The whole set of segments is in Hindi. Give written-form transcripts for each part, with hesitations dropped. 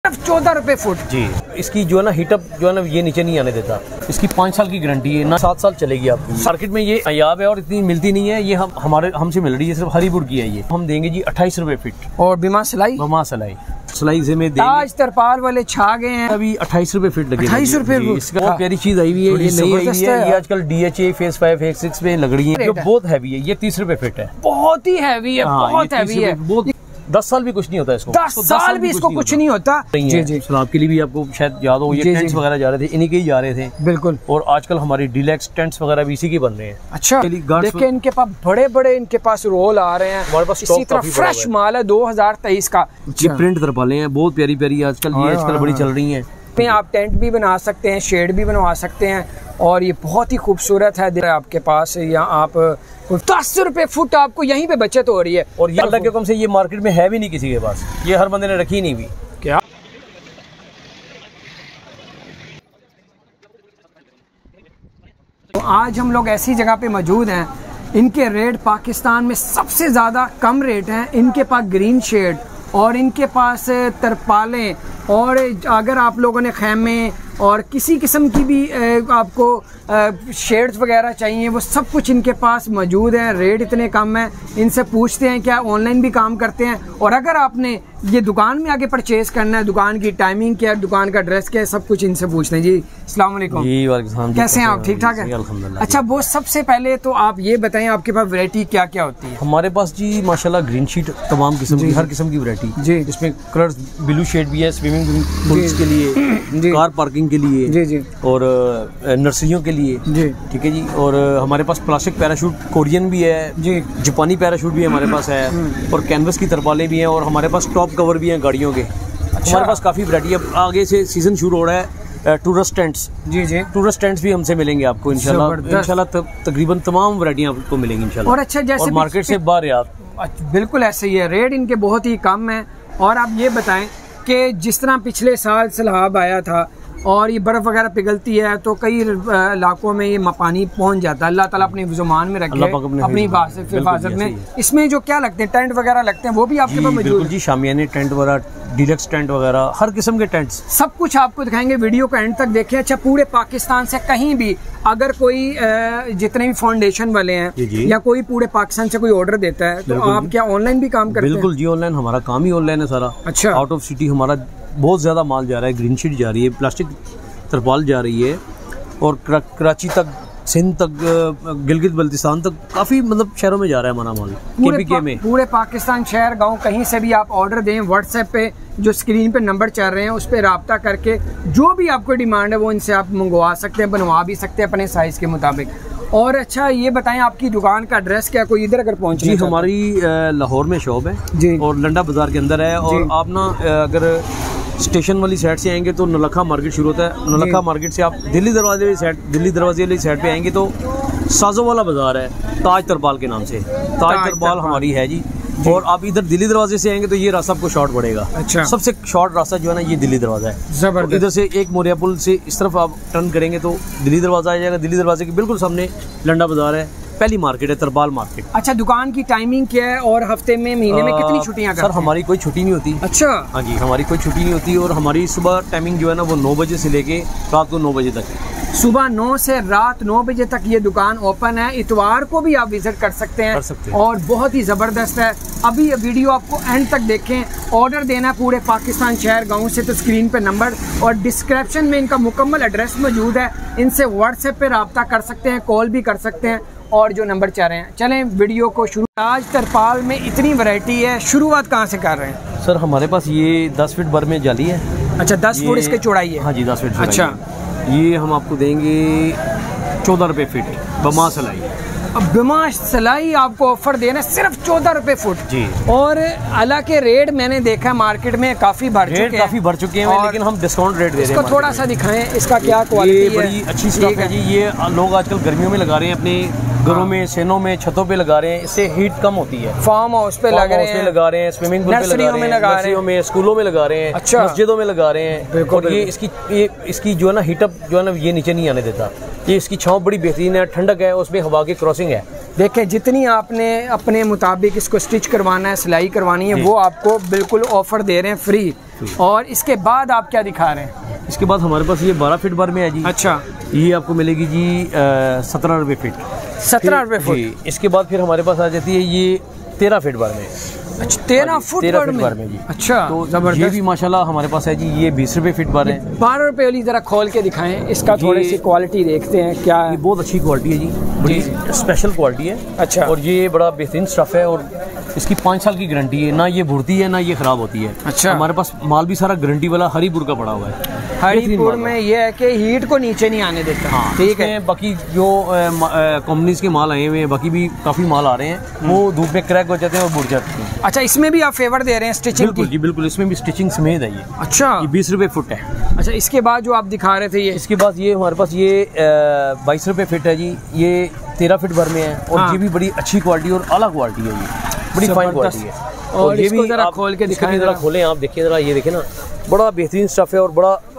सिर्फ 14 रुपए फुट जी। इसकी जो है ना हीटअप जो है ना ये नीचे नहीं आने देता। इसकी 5 साल की गारंटी है ना, 7 साल चलेगी आपकी। मार्केट में ये नायाब है और इतनी मिलती नहीं है। ये हमसे मिल रही है, सिर्फ हरीपुर की है। ये हम देंगे जी 28 रुपए फीट और बिमा सिलाई। बिमा सिलाई से में देंगे। ताज तरपाल वाले छा गए हैं। अभी 28 रुपए फीट लगे। 28 रुपए। इसका बहुत प्यारी चीज आई हुई है, ये नई आई हुई है। ये आजकल DHA फेज 5 फेज 6 में लग रही है, जो बहुत हैवी है। ये 30 रुपए फीट है। बहुत ही हैवी है, बहुत हैवी है। 10 साल भी कुछ नहीं होता इसको। 10 साल भी इसको कुछ नहीं होता। जी जी। सलाब के लिए भी आपको शायद याद हो, ये टेंट्स वगैरह जा रहे थे, इन्हीं के ही जा रहे थे। बिल्कुल। और आजकल हमारी डीलक्स टेंट्स वगैरह भी इसी के बन रहे हैं। अच्छा, देखिए इनके पास बड़े बड़े इनके पास रोल आ रहे हैं। हमारे पास इसी तरह फ्रेश माल है 2023 का। ये प्रिंट तरपालें हैं, बहुत प्यारी प्यारी आजकल ये आजकल बड़ी चल रही हैं। आप टेंट भी बना सकते हैं, शेड भी बनवा सकते हैं और ये बहुत ही खूबसूरत है आपके पास। या आप 10 रुपए फुट आपको यहीं पे बचत हो रही है। और ये अल्लाह के हुक्म से ये मार्केट में है भी नहीं किसी के पास, ये हर बंदे ने रखी नहीं भी। क्या तो आज हम लोग ऐसी जगह पे मौजूद हैं, इनके रेट पाकिस्तान में सबसे ज़्यादा कम रेट हैं। इनके पास ग्रीन शेड और इनके पास तरपालें, और अगर आप लोगों ने खैमे और किसी किस्म की भी आपको शेड्स वगैरह चाहिए, वो सब कुछ इनके पास मौजूद है। रेट इतने कम है। इनसे पूछते हैं क्या ऑनलाइन भी काम करते हैं। और अगर आपने ये दुकान में आके परचेज करना है, दुकान की टाइमिंग क्या है, दुकान का एड्रेस क्या है, सब कुछ इनसे पूछते हैं। जी अस्सलाम वालेकुम। जी वालेकुम। कैसे हैं आप? ठीक ठाक है अल्हम्दुलिल्लाह। अच्छा, वो सबसे पहले तो आप ये बताएं आपके पास वैरायटी क्या क्या होती है? हमारे पास जी माशाल्लाह ग्रीन शीट तमाम किस्म की, हर किस्म की वैरायटी जी। इसमें कलर्स ब्लू शेड भी है, स्विमिंग पूल्स के लिए, कार पार्किंग के लिए जी जी, और नर्सरियों के लिए जी, ठीक है जी। और हमारे पास प्लास्टिक पैराशूट कोरियन भी है जी, जापानी पैराशूट भी हमारे पास है, और कैनवस की तरपालें भी हैं, और हमारे पास टॉप कवर भी हैं गाड़ियों के। अच्छा। हमारे पास काफ़ी वैरायटी है। आगे से सीजन शुरू हो रहा है टूरिस्ट टेंट्स जी जी, टूरिस्ट टेंट्स भी हमसे मिलेंगे आपको इंशाल्लाह तकरीबन तमाम वैरायटियाँ आपको मिलेंगी इंशाल्लाह। और अच्छा, जैसे मार्केट से बाहर है आप। बिल्कुल ऐसे ही है, रेट इनके बहुत ही कम है। और आप ये बताएं कि जिस तरह पिछले साल सैलाब आया था और ये बर्फ़ वगैरह पिघलती है तो कई इलाकों में ये पानी पहुंच जाता है। अल्लाह ताला अपने ज़ुमान में रखे अपनी हिफाजत में। इसमें जो क्या लगते हैं, टेंट वगैरह लगते हैं, वो भी आपके पास मौजूद जी। शामियाने टेंट वगैरह, डीलक्स टेंट वगैरह, हर किस्म के टेंट्स, सब कुछ आपको दिखाएंगे। वीडियो को एंड तक देखें। अच्छा, पूरे पाकिस्तान से कहीं भी अगर कोई जितने भी फाउंडेशन वाले हैं या कोई पूरे पाकिस्तान से कोई ऑर्डर देता है तो आप क्या ऑनलाइन भी काम करते हैं? बिल्कुल जी, ऑनलाइन हमारा काम ही ऑनलाइन है सारा। अच्छा। आउट ऑफ सिटी हमारा बहुत ज़्यादा माल जा रहा है, ग्रीन शीट जा रही है, प्लास्टिक तरपाल जा रही है, और कराची तक, सिंध तक, गिलगित बल्तिस्तान तक, काफ़ी मतलब शहरों में जा रहा है हमारा माल। KPK में पूरे पाकिस्तान, शहर गांव, कहीं से भी आप ऑर्डर दें, व्हाट्सएप पे जो स्क्रीन पे नंबर चल रहे हैं उस पर रब्ता करके जो भी आपको डिमांड है वो इनसे आप मंगवा सकते हैं, बनवा भी सकते हैं अपने साइज़ के मुताबिक। और अच्छा, ये बताएं आपकी दुकान का एड्रेस क्या, कोई इधर अगर पहुँचे? जी, हमारी लाहौर में शॉप है जी, और लंडा बाजार के अंदर है। और आप ना अगर स्टेशन वाली साइड से आएंगे तो नलखा मार्केट शुरू होता है। नलखा मार्केट से आप दिल्ली दरवाजे वाली साइड पे आएंगे तो साजो वाला बाजार है, ताज तरपाल के नाम से। ताज तरपाल हमारी है जी। और आप इधर दिल्ली दरवाजे से आएंगे तो ये रास्ता आपको शॉर्ट पड़ेगा। अच्छा। सबसे शॉर्ट रास्ता जो है ना, ये दिल्ली दरवाजा है। जबरदस्त। इधर से एक मोरिया पुल से इस तरफ आप टर्न करेंगे तो दिल्ली दरवाजा आ जाएगा। दिल्ली दरवाजे के बिल्कुल सामने लंडा बाजार है, पहली मार्केट है तरपाल मार्केट। अच्छा, दुकान की टाइमिंग क्या है और हफ्ते में, महीने में कितनी छुट्टियां करते हैं? सर, हमारी कोई छुट्टी नहीं होती। अच्छा। हाँ जी, हमारी कोई छुट्टी नहीं होती। और हमारी सुबह टाइमिंग जो है ना वो 9 बजे से लेके रात को 9 बजे तक है। सुबह 9 से रात 9 बजे तक ये दुकान ओपन है। इतवार को भी आप विजिट कर सकते हैं। और बहुत ही ज़बरदस्त है। अभी ये वीडियो आपको एंड तक देखें। ऑर्डर देना है पूरे पाकिस्तान, शहर गाँव से, तो स्क्रीन पे नंबर और डिस्क्रिप्शन में इनका मुकम्मल एड्रेस मौजूद है। इनसे व्हाट्सएप पे रब्ता कर सकते हैं, कॉल भी कर सकते हैं, और जो नंबर चाह रहे हैं। चलें वीडियो को शुरू। ताज तरपाल में इतनी वैरायटी है, शुरुआत कहाँ से कर रहे हैं? सर, हमारे पास ये 10 फीट भर में जाली है। अच्छा, 10 फुट इसके चौड़ाई है? हाँ जी, 10 फीट। अच्छा, ये हम आपको देंगे 14 रुपए फीट बमा सिलाई। अब बिमा सिलाई आपको ऑफर देना सिर्फ 14 रुपए फुट जी। और हालांकि रेट मैंने देखा मार्केट में काफ़ी बढ़ चुके हैं, लेकिन हम डिस्काउंट रेट दे रहे हैं। इसको थोड़ा सा दिखाएं, इसका क्या क्वालिटी है? बड़ी अच्छी स्टॉक है जी। ये लोग आजकल गर्मियों में लगा रहे हैं, अपने घरों में, सेनों में, छतों पे लगा रहे हैं। इससे हीट कम होती है। फार्म हाउस पे लगा रहे हैं, स्विमिंग पूल पे लगा रहे हैं, नर्सरियों में, स्कूलों में लगा रहे हैं, अच्छा, मस्जिदों में लगा रहे हैं। और ये इसकी जो है ना हीटअप जो है ना ये नीचे नहीं आने देता। ये इसकी छांव बड़ी बेहतरीन है, ठंडक है, उसमें हवा की क्रॉसिंग है। देखें, जितनी आपने अपने मुताबिक इसको स्टिच करवाना है, सिलाई करवानी है, वो आपको बिल्कुल ऑफर दे रहे हैं फ्री। और इसके बाद आप क्या दिखा रहे हैं? इसके बाद हमारे पास ये 12 फीट भर में है जी। अच्छा, ये आपको मिलेगी जी 17 रुपये फीट। 17 रुपये फुट जी। इसके बाद फिर हमारे पास आ जाती है ये 13 फीट भर में। अच्छा, 13 फुट भर में जी। अच्छा, तो जबरदस्त। ये भी माशाल्लाह हमारे पास है जी, ये 20 रुपये फीट भर है। 12 रुपये वाली जरा खोल के दिखाएं, इसका थोड़ी सी क्वालिटी देखते हैं क्या है। ये बहुत अच्छी क्वालिटी है जी, बड़ी स्पेशल क्वालिटी है। अच्छा, और ये बड़ा बेहतरीन स्टफ है और इसकी 5 साल की गारंटी है, ना ये भुरती है ना ये खराब होती है। अच्छा, हमारे पास माल भी सारा गारंटी वाला हरीपुर का पड़ा हुआ है। हरीपुर में ये है कि हीट को नीचे नहीं आने देता। हाँ, ठीक है। बाकी जो कंपनीज के माल आए हुए हैं, बाकी भी काफी माल आ रहे हैं, वो धूप में क्रैक हो जाते हैं और बुढ़ जाते हैं। अच्छा, इसमें भी आप फेवर दे रहे हैं स्टिचिंग बिल्कुल जी, बिल्कुल। इसमें भी स्टिचिंग समेत है ये। अच्छा, ये 20 रुपये फुट है। अच्छा, इसके बाद जो आप दिखा रहे थे ये, इसके बाद ये हमारे पास ये 22 रुपये फीट है जी, ये 13 फीट भर में है। और हाँ। ये भी बड़ी अच्छी क्वालिटी और अलग क्वालिटी है, ये बड़ी फाइन क्वालिटी है। और ये इसको भी जरा आप खोल के दिखाएं, जरा खोलें आप, देखिए जरा, ये देखें ना, बड़ा बेहतरीन स्टफ है और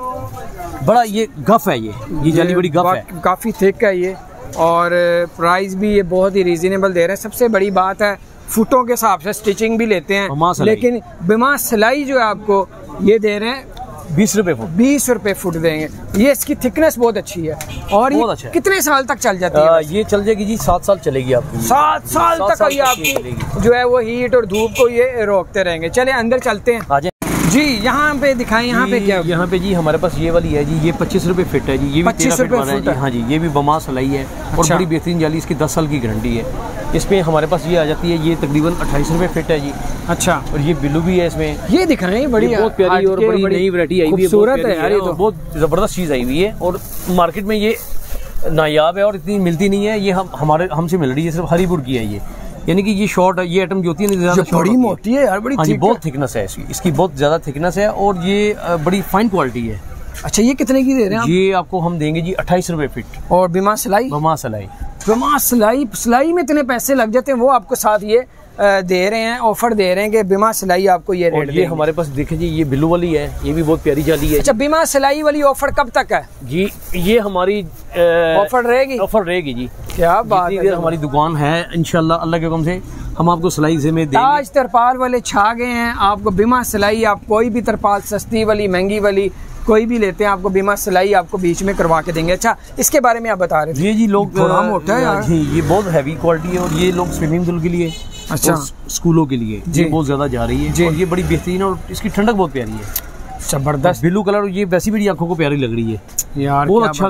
बड़ा ये गफ है, ये जाली बड़ी गफ है, काफ़ी थिक है ये। और प्राइस भी ये बहुत ही रीजनेबल दे रहे हैं। सबसे बड़ी बात है, फुटों के हिसाब से स्टिचिंग भी लेते हैं, लेकिन बिमा सिलाई जो है आपको ये दे रहे हैं 20 रुपये फुट। 20 रुपये फुट देंगे। ये इसकी थिकनेस बहुत अच्छी है। और ये अच्छा कितने साल तक चल जाती है? ये चल जाएगी जी, 7 साल चलेगी आपकी। 7 साल तक ये आपकी जो है वो हीट और धूप को ये रोकते रहेंगे। चले अंदर चलते हैं। आ जाए जी, यहाँ पे दिखाएं, यहाँ पे क्या? यहाँ पे जी हमारे पास ये वाली है जी, ये 25 रुपये फीट है जी, ये भी 25 रुपये फुट है। हाँ जी, ये भी बमा सिलाई है। अच्छा। और बड़ी बेहतरीन जाली, इसकी 10 साल की गारंटी है। इसमें हमारे पास ये आ जाती है, ये तकरीबन 28 रुपये फीट है जी। अच्छा, और ये बिल्लू भी है इसमें, ये दिखाएं, बड़ी बहुत प्यारी और बड़ी नई वैरायटी आई हुई है, खूबसूरत है यार, ये तो बहुत जबरदस्त चीज़ आई हुई है। और मार्केट में ये नायाब है और इतनी मिलती नहीं है, ये हमसे मिल रही है, सिर्फ हरीपुर की है ये। यानी कि ये शॉर्ट, ये आइटम जो होती है ना, बड़ी मोटी है यार, बड़ी हाँ जी, बहुत थिकनेस है इसकी बहुत ज्यादा थिकनेस है और ये बड़ी फाइन क्वालिटी है। अच्छा, ये कितने की दे रहे हैं? ये आपको हम देंगे जी 28 रुपये फीट। और बिमा सिलाई? बिमा सिलाई। बिमा सिलाई में इतने पैसे लग जाते हैं, वो आपको साथ ये दे रहे हैं, ऑफर दे रहे हैं कि बिमा सिलाई आपको ये रेट। ये हमारे पास देखें जी, ये बिल्लू वाली है, ये भी बहुत प्यारी जाली है। अच्छा, बिमा सिलाई वाली ऑफर कब तक है जी? ये हमारी ऑफर रहेगी जी। क्या बात है। हमारी दुकान है, इंशाल्लाह अल्लाह के हुक्म से हम आपको सिलाई से में देंगे। आज तरपाल वाले छा गए हैं, आपको बिमा सिलाई, आप कोई भी तरपाल सस्ती वाली महंगी वाली कोई भी लेते हैं, आपको बिमा सिलाई आपको बीच में करवा के देंगे। अच्छा, इसके बारे में आप बता रहे थे। ये जी लोग थोड़ा मोटा है यार। जी, ये बहुत हैवी क्वालिटी है और ये लोग स्विमिंग पूल के लिए, अच्छा, स्कूलों के लिए ये बहुत ज्यादा जा रही है। और ये बड़ी बेहतरीन और इसकी ठंडक बहुत प्यारी है, जबरदस्त ब्लू कलर। ये वैसी बड़ी आंखों को प्यारी लग रही है यार, बहुत अच्छा।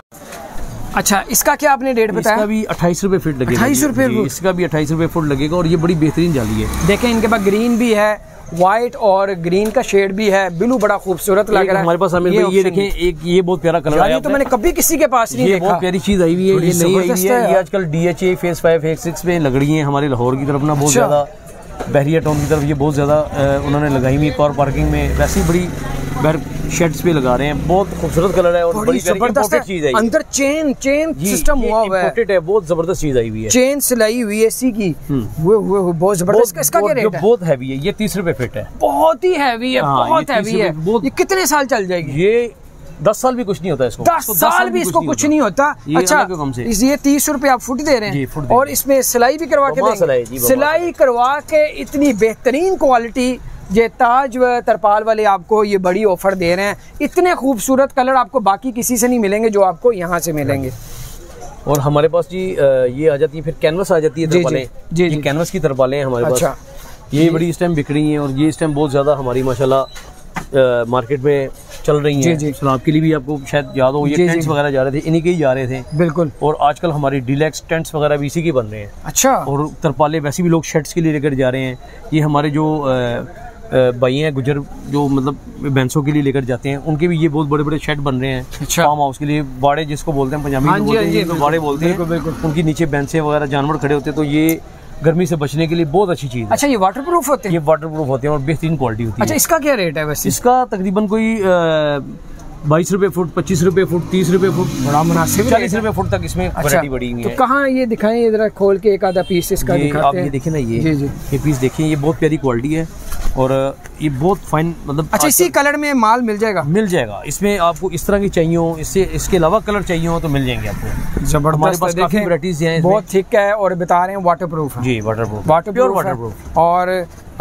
अच्छा, इसका क्या आपने रेट बताया? इसका भी 28 रुपये फीट लगेगा। 28 रुपये फुट? इसका भी 28 रुपये फुट लगेगा और ये बड़ी बेहतरीन जाली है। देखें, इनके पास ग्रीन भी है, व्हाइट और ग्रीन का शेड भी है, ब्लू बड़ा खूबसूरत लग रहा है हमारे पास। ये देखें, एक ये बहुत प्यारा कलर है, तो मैंने कभी किसी के पास नहीं देखा। बहुत प्यारी चीज आई हुई है, ये नई आई हुई है। ये आजकल DHA फेज 5 फेज 6 में लग रही है हमारे लाहौर की तरफ ना, बहुत ज्यादा बहरिया टाउन की तरफ ये बहुत ज्यादा उन्होंने लगाई हुई कार पार्किंग में, वैसी बड़ी शेड्स पे लगा रहे हैं। बहुत खूबसूरत कलर है और बड़ी जबरदस्त चीज है। अंदर चेन सिस्टम हुआ हुआ है, बहुत जबरदस्त चीज आई हुई है, चेन सिलाई हुई है इसी की, वो बहुत जबरदस्त। इसका क्या रेट है? बहुत हैवी है, ये 30 रुपये फीट है। बहुत ही हैवी है, बहुत हैवी है। ये कितने साल चल जाएगी? ये 10 साल भी कुछ नहीं होता इसको। 10 साल भी इसको कुछ नहीं होता। अच्छा, ये 30 रुपए आप फुट दे रहे हैं और इसमें सिलाई भी करवा के देंगे। सिलाई करवा के इतनी बेहतरीन क्वालिटी, ये ताज व तरपाल वाले आपको ये बड़ी ऑफर दे रहे हैं। इतने खूबसूरत कलर आपको बाकी किसी से नहीं मिलेंगे जो आपको यहाँ से मिलेंगे। और हमारे पास जी ये आ जाती है, फिर कैनवस आ जाती है तरपालें। जी, कैनवस की तरपालें हैं हमारे पास। ये बड़ी इस टाइम बिक रही हैं और ये इस टाइम बहुत ज्यादा हमारी माशाल्लाह मार्केट में चल रही हैं। सलाब के लिए भी आपको शायद याद हो, ये टेंट्स वगैरह जा रहे थे, इन्हीं के ही जा रहे थे। बिल्कुल। और आजकल हमारी डीलक्स टेंट्स वगैरह भी इसी के बन रहे हैं। अच्छा। और तरपाले वैसे भी लोग शेड्स के लिए लेकर जा रहे हैं। ये हमारे जो भाई हैं गुजर, जो मतलब भैंसों के लिए लेकर जाते हैं, उनके भी ये बहुत बड़े बड़े शेड बन रहे हैं। अच्छा। फार्म हाउस के लिए, बाड़े जिसको बोलते हैं पंजाबी में, बाड़े बोलते हैं। बिल्कुल। उनके नीचे भैंसे वगैरह जानवर खड़े होते हैं, तो ये गर्मी से बचने के लिए बहुत अच्छी चीज है। अच्छा, ये वाटरप्रूफ होते हैं? ये वाटरप्रूफ होते हैं और बेहतरीन क्वालिटी होती है। अच्छा, इसका क्या रेट है वैसे? इसका तकरीबन कोई 22 रुपये फुट, 25 रुपये फुट, 30 रुपये फुट, बड़ा मुनासिब। 40 रुपये फुट तक इसमें वैरायटी बढ़ी हुई है। तो कहाँ ये दिखाएं, इधर खोल के एक आधा पीस इसका दिखाते हैं। आप ये देखें ना, ये पीस देखिए, ये बहुत प्यारी क्वालिटी है और ये बहुत फाइन, मतलब। अच्छा, इसी कलर में माल मिल जाएगा? मिल जाएगा। इसमें आपको इस तरह की चाहिए हो, इसके अलावा कलर चाहिए हो तो मिल जाएंगे आपको। जबरदस्त। हमारे पास काफी वैरायटीज हैं, बहुत थिक है और बता रहे हैं वाटरप्रूफ है। जी, वाटरप्रूफ, वाटरप्रूफ। और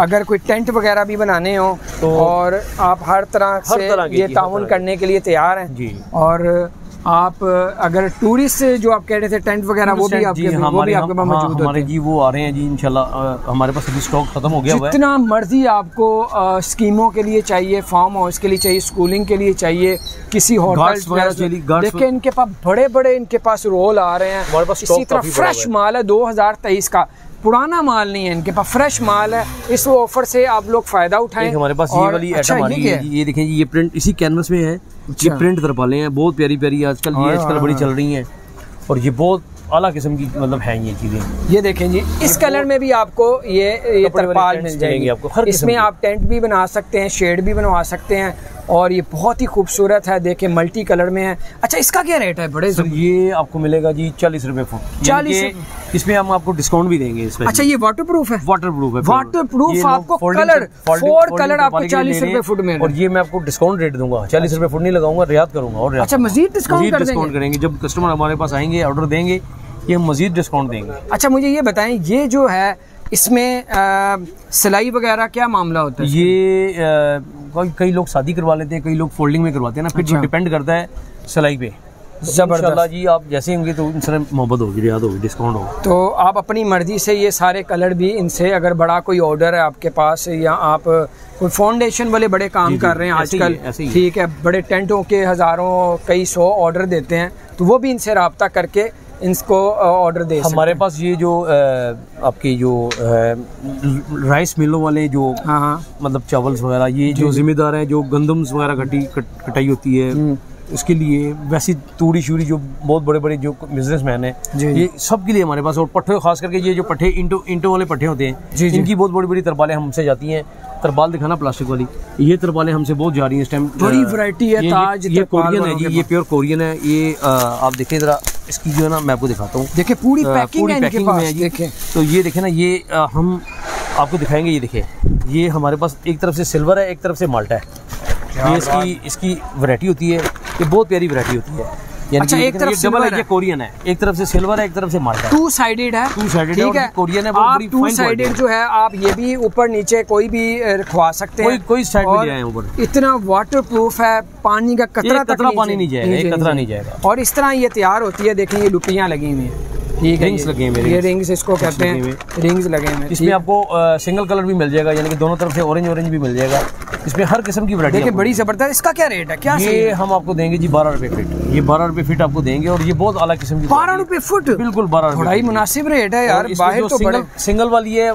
अगर कोई टेंट वगैरह भी बनाने हो तो और आप हर तरह से ये ताउन करने के लिए तैयार हैं जी। और आप अगर टूरिस्ट जो आप कह रहे थे टेंट वगैरह वो भी आपके पास मौजूद होते हैं जी, वो आ रहे हैं जी इंशाल्लाह। हमारे पास अभी स्टॉक खत्म हो गया हुआ है। जितना मर्जी आपको स्कीमों के लिए चाहिए, फार्म हाउस के लिए चाहिए, स्कूलिंग के लिए चाहिए, किसी होटल, देखिए इनके पास बड़े बड़े इनके पास रोल आ रहे हैं। इसी तरह फ्रेश माल है 2023 का, पुराना माल नहीं है इनके पास, फ्रेश माल है। इस ऑफर से आप लोग फायदा उठाएं। हमारे पास ये वाली आइटम आ रही है, ये देखें जी, ये प्रिंट इसी कैनवस में है। ये प्रिंट तरपालें हैं, बहुत प्यारी प्यारी आजकल ये आजकल बड़ी चल रही हैं और ये बहुत आला किस्म की मतलब है ये चीजें। ये देखें जी, इस कलर में भी आपको ये तरपाल मिल जाएगी आपको। इसमें आप टेंट भी बना सकते हैं, शेड भी बनवा सकते हैं और ये बहुत ही खूबसूरत है। देखें मल्टी कलर में है। अच्छा, इसका क्या रेट है बड़े सर? ये आपको मिलेगा जी 40 रुपए फुट। 40। इसमें हम आपको डिस्काउंट भी देंगे इसमें। अच्छा, ये वाटरप्रूफ है? वाटरप्रूफ है, वाटरप्रूफ। आपको कलर 4 कलर आपको 40 रुपए फुट में, और ये मैं आपको डिस्काउंट रेट दूंगा। 40 रुपए फुट नहीं लगाऊंगा, रियायत करूंगा। और अच्छा, मजीद डिस्काउंट करेंगे जब कस्टमर हमारे पास आएंगे, ऑर्डर देंगे, ये मजीद डिस्काउंट देंगे। अच्छा, मुझे ये बताएं, ये जो है इसमें सिलाई वगैरह क्या मामला होता है? ये कई लोग शादी करवा लेते हैं, कई लोग फोल्डिंग में करवाते हैं ना, फिर जो डिपेंड करता है सिलाई पे। जबरदस्त जी, आप जैसे होंगे तो इनसे मोहब्बत होगी, रियायत होगी, डिस्काउंट होगा। तो आप अपनी मर्जी से ये सारे कलर भी इनसे, अगर बड़ा कोई ऑर्डर है आपके पास या आप कोई फाउंडेशन वाले बड़े काम कर रहे हैं आजकल, ठीक है, बड़े टेंटों के हज़ारों कई 100 ऑर्डर देते हैं, तो वो भी इनसे रब्ता करके इनको ऑर्डर दे। हमारे पास ये जो आपके जो राइस मिलों वाले जो मतलब चावल वगैरह, ये जो जिम्मेदार हैं, जो गंदम वगैरह कटाई होती है उसके लिए, वैसी तूड़ी शूरी जो बहुत बड़े बड़े जो बिजनेसमैन हैं, ये सब के लिए हमारे पास। और पट्टे, खास करके ये जो पट्टे इंटो वाले पट्टे होते हैं, इनकी बहुत बड़ी बड़ी तरपालें हमसे जाती हैं। तरपाल दिखाना प्लास्टिक वाली, ये तरपालें हमसे बहुत जा रही हैं इस टाइम। बड़ी वैरायटी है। ताज ये कोरियन है जी, ये प्योर कोरियन है। ये आप देखें जरा, इसकी जो है ना, मैं आपको दिखाता हूँ। देखिए पूरी पैकिंग है इनके पास। देखें तो ये देखें ना, ये हम आपको दिखाएंगे। ये देखिए, ये हमारे पास एक तरफ से सिल्वर है, एक तरफ से माल्टा है। ये इसकी वैरायटी होती है, ये बहुत प्यारी वैरायटी होती है। अच्छा, एक तरफ से डबल है, ये कोरियन है, एक तरफ से सिल्वर है, एक तरफ से माल्टा है। टू साइडेड है, ठीक है। कोरियन है, आप टू साइडेड जो है, आप ये भी ऊपर नीचे कोई भी रखवा सकते हैं, कोई साइड में जाए ऊपर। इतना वाटरप्रूफ है, पानी का कतरा पानी नहीं जाएगा, कतरा नहीं जाएगा। और इस तरह ये तैयार होती है। देखें, ये लुपियाँ लगी हुई हैं, ठीक है, रिंग्स लगे हैं, ये रिंग्स इसको कहते हैं, रिंग्स लगे हैं। इसमें आपको सिंगल कलर भी मिल जाएगा, यानी कि दोनों तरफ से ऑरेंज भी मिल जाएगा। इसमें हर किस्म की वैरायटी। देखिए बड़ी जबरदस्त। इसका क्या रेट है? क्या ये हम आपको देंगे जी 12 रुपए फीट। ये 12 रुपए फीट आपको देंगे और ये बहुत आला किस्म की। 12 रुपए फुट? बिल्कुल 12। थोड़ा ही मुनासिब रेट है यार। बाहर तो बड़े सिंगल वाली है,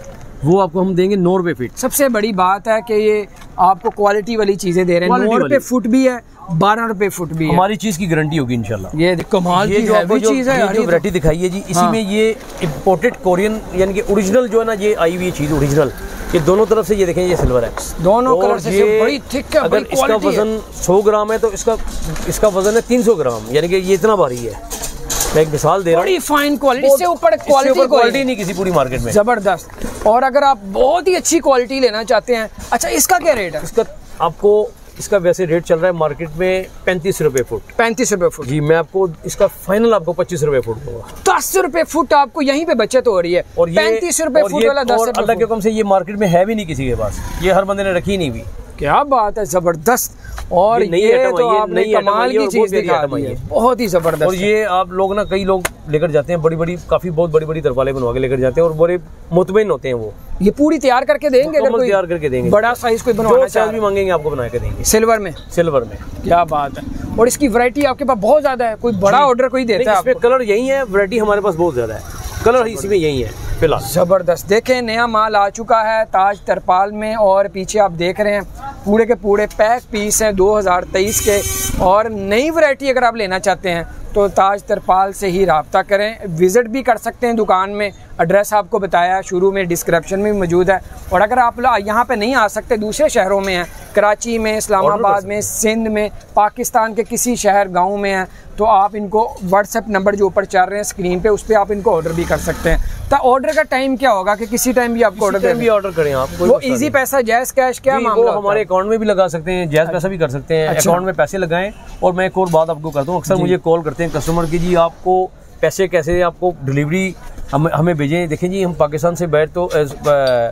वो आपको हम देंगे 9 रुपए फीट। सबसे बड़ी बात है कि ये आपको क्वालिटी वाली चीजें दे रहे हैं। 9 रुपए फुट भी है, 12 रुपए फुट भी है। हमारी चीज की गारंटी होगी इंशाल्लाह। ये कमाल की चीज है यार। जो वैरायटी दिखाई है जी, इसी में ये इम्पोर्टेड कोरियन, यानी कि ओरिजिनल जो है ना, ये आई हुई चीज ओरिजिनल। ये दोनों तरफ से, ये देखें, ये सिल्वर है, दोनों कलर से बड़ी थिक है। अगर इसका वजन 100 ग्राम है तो इसका वजन है 300 ग्राम, यानी कि ये इतना भारी है। मैं एक मिसाल दे रहा हूँ, बड़ी फाइन क्वालिटी। इससे ऊपर क्वालिटी नहीं किसी पूरी मार्केट में। जबरदस्त। और अगर आप बहुत ही अच्छी क्वालिटी लेना चाहते हैं, अच्छा, इसका क्या रेट है? इसका आपको, इसका वैसे रेट चल रहा है मार्केट में 35 रुपए फुट। 35 रुपए फुट जी। मैं आपको इसका फाइनल आपको 25 रुपए फुट दूंगा। 10 रुपए फुट आपको यहीं पे बचत हो रही है। और 35 रुपए फुट वाला 10 रुपए। अल्लाह के हुक्म से ये मार्केट में है भी नहीं किसी के पास, ये हर बंदे ने रखी नहीं हुई। क्या बात है, जबरदस्त। और ये तो आपने कमाल की चीज दिखा दी है, बहुत ही जबरदस्त। और ये आप लोग ना, कई लोग लेकर जाते हैं, बहुत बड़ी तरपालें बनवा के लेकर जाते हैं और बड़े मुतमईन होते हैं। वो ये पूरी तैयार करके देंगे, अगर कोई तैयार करके देंगे, बड़ा साइज कोई बनवाना चाहे भी मांगेंगे आपको बना के देंगे। सिल्वर में? सिल्वर में। क्या बात है। और इसकी वैरायटी आपके पास बहुत ज्यादा है। कोई बड़ा ऑर्डर कोई देता है? इसमें कलर यही है, वैरायटी हमारे पास बहुत ज्यादा है, कलर इसी में यही है फिलहाल। जबरदस्त। देखें, नया माल आ चुका है ताज तरपाल में, और पीछे आप देख रहे हैं पूरे के पूरे पैक पीस हैं 2023 के। और नई वैरायटी अगर आप लेना चाहते हैं तो ताज तरपाल से ही राब्ता करें। विज़िट भी कर सकते हैं दुकान में, एड्रेस आपको बताया शुरू में, डिस्क्रिप्शन में भी मौजूद है। और अगर आप यहाँ पे नहीं आ सकते, दूसरे शहरों में हैं, कराची में, इस्लामाबाद में, सिंध में, पाकिस्तान के किसी शहर गांव में हैं, तो आप इनको व्हाट्सएप नंबर जो ऊपर चल रहे हैं स्क्रीन पे, उस पर आप इनको ऑर्डर भी कर सकते हैं। तो ऑर्डर का टाइम क्या होगा कि किसी टाइम भी आपको ऑर्डर करें आप? वो इजी पैसा, जैज़ कैश, क्या मामला? हमारे अकाउंट में भी लगा सकते हैं, जैज़ पैसा भी कर सकते हैं। अकाउंट में पैसे लगाएं। और मैं एक और बात आपको करता हूँ, अक्सर मुझे कॉल करते हैं कस्टमर की, जी आपको पैसे कैसे, आपको डिलीवरी हमें भेजें। देखें जी, हम पाकिस्तान से बैठ तो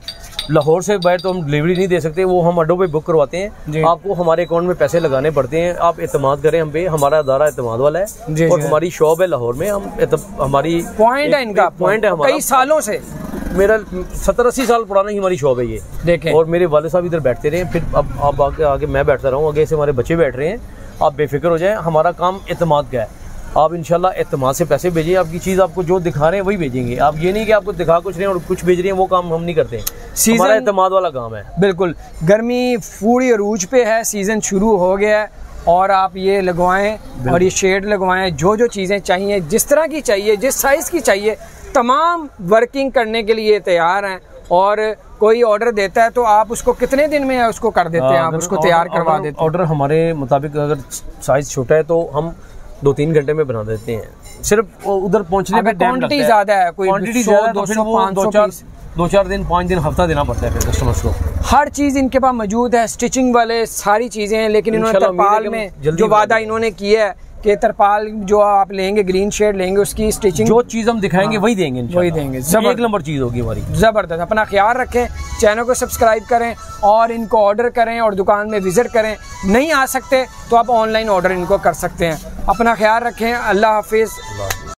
लाहौर से बाहर तो हम डिलीवरी नहीं दे सकते, वो हम अड्डों पे बुक करवाते हैं। आपको हमारे अकाउंट में पैसे लगाने पड़ते हैं। आप एतमाद करें हम पे, हमारा अदारा एतमाद वाला है और हमारी शॉप है लाहौर में। हम हमारी पॉइंट है, इनका पॉइंट है हमारा कई सालों से, मेरा 70-80 साल पुराना ही हमारी शॉप है ये, देखें। और मेरे वाले साहब इधर बैठते रहे, फिर अब आप आगे मैं बैठता रहा हूँ, आगे से हमारे बच्चे बैठ रहे हैं। आप बेफिक्र हो जाएं, हमारा काम एतमाद का है। आप इंशाल्लाह एतमाद से पैसे भेजिए, आपकी चीज़ आपको जो दिखा रहे हैं वही भेजेंगे। आप ये नहीं कि आपको दिखा कुछ रहे हैं और कुछ भेज रहे हैं, वो काम हम नहीं करते। हमारा एतमाद वाला काम है। बिल्कुल, गर्मी पूरी अरूज पे है, सीज़न शुरू हो गया है और आप ये लगवाएं और ये शेड लगवाएं। जो जो चीज़ें चाहिए, जिस तरह की चाहिए, जिस साइज़ की चाहिए, तमाम वर्किंग करने के लिए तैयार हैं। और कोई ऑर्डर देता है तो आप उसको कितने दिन में उसको कर देते हैं, आप उसको तैयार करवा देते हैं? ऑर्डर हमारे मुताबिक अगर साइज़ छोटा है तो हम 2-3 घंटे में बना देते हैं। सिर्फ उधर पहुंचने में क्वांटिटी ज़्यादा है, कोई क्वांटिटी ज़्यादा, 2-4 दिन 5 दिन हफ्ता देना पड़ता है फिर कस्टमर्स को। हर चीज़ इनके पास मौजूद है, स्टिचिंग वाले सारी चीज़ें हैं। लेकिन इन्होंने तरपाल में जो वादा इन्होंने किया है कि तरपाल जो आप लेंगे, ग्रीन शेड लेंगे, उसकी स्टिचिंग जो चीज़ हम दिखाएंगे वही देंगे, वही देंगे। एक नंबर चीज़ होगी हमारी, ज़बरदस्त। अपना ख्याल रखें, चैनल को सब्सक्राइब करें और इनको ऑर्डर करें और दुकान में विज़िट करें। नहीं आ सकते तो आप ऑनलाइन ऑर्डर इनको कर सकते हैं। अपना ख्याल रखें। अल्लाह हाफिज़।